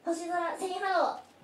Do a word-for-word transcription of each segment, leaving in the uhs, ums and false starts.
星空セイハロー。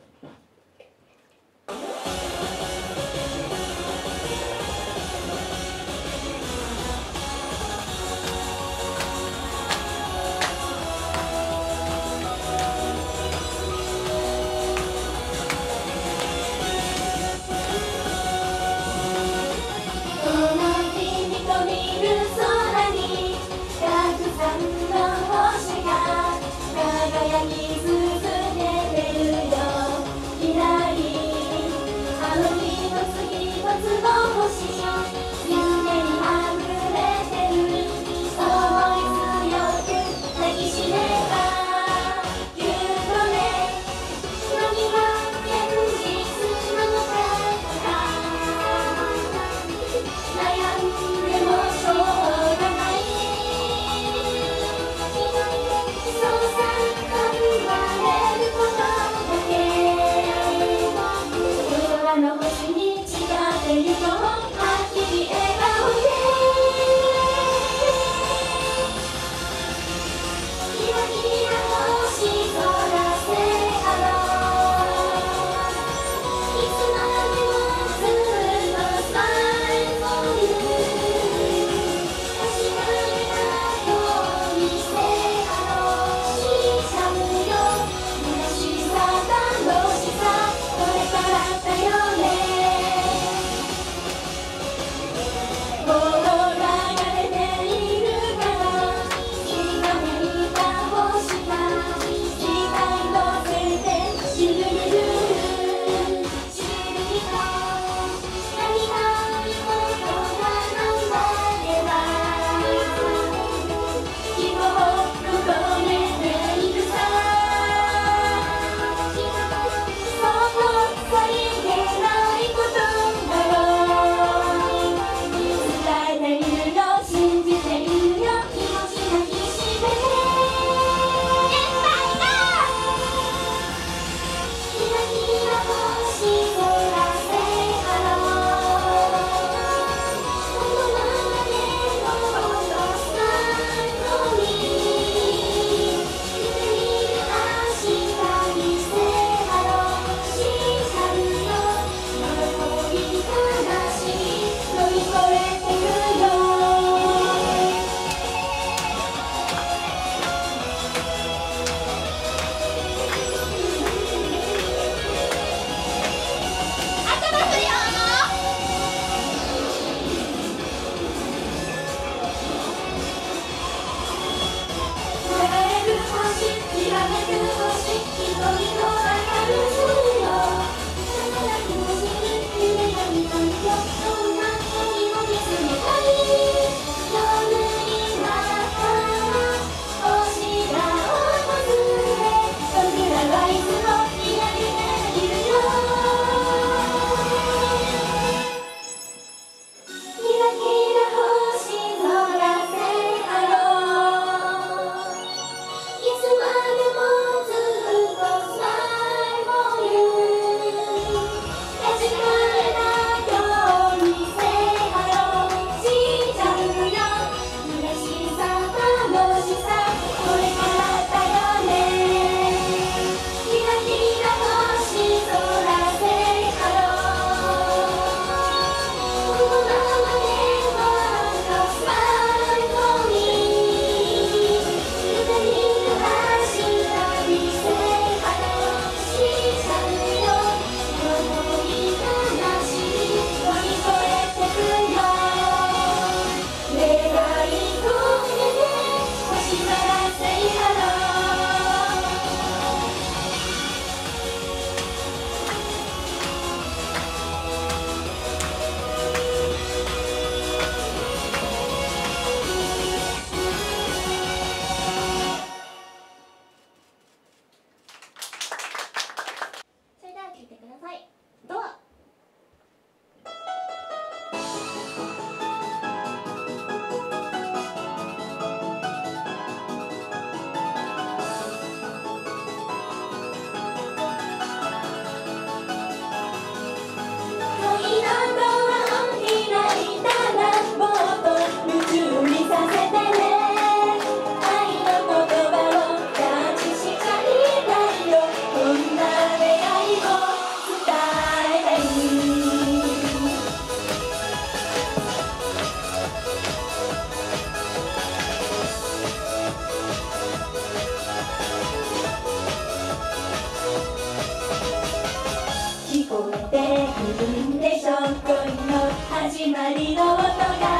始まりの音が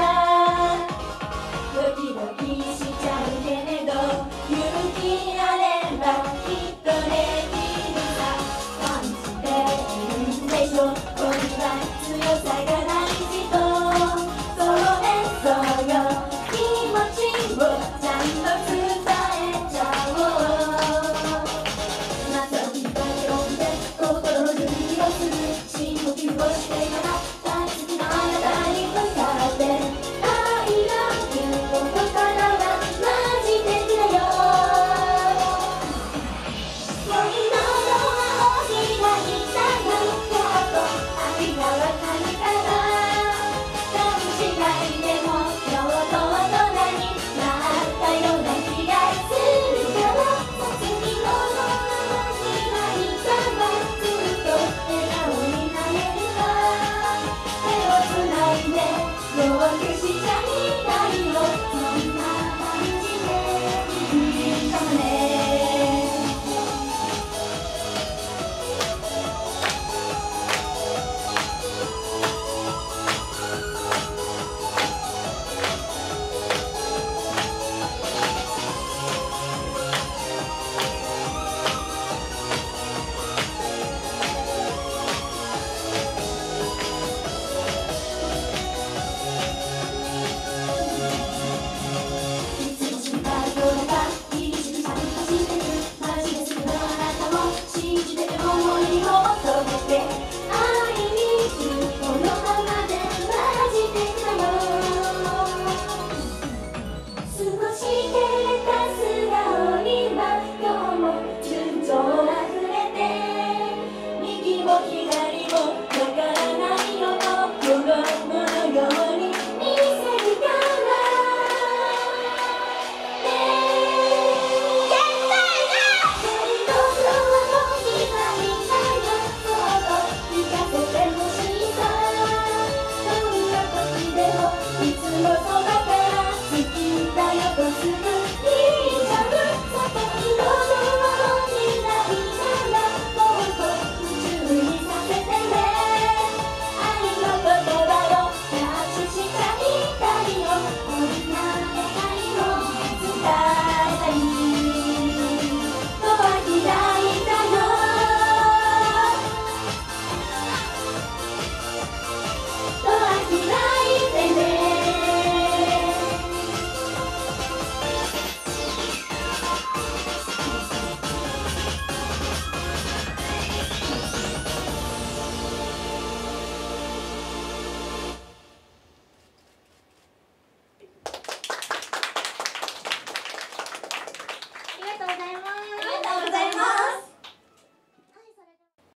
ドキドキしちゃうけれど勇気あればきっとできるさ感じているんでしょこれは強さが大事とそうねそうよ気持ちをちゃんと伝えちゃおうまた一回呼んで心の準備をする深呼吸をしてから大好きなあなたに向かって「I love you」と心はマジでくれよ恋のドアを開いたよやっと愛がわかるから勘違いでも今日と大人になったような気がするから先にこのまま開いたらずっと笑顔になれるわ手をつないで遠くしちゃいないよそんな感じでいいかもねいつも心配とかいいしぐさに走ってるマジでするのあなたを信じて思いを届けて愛にするこのままでマジでくだよ少し照れた素顔には今日も純情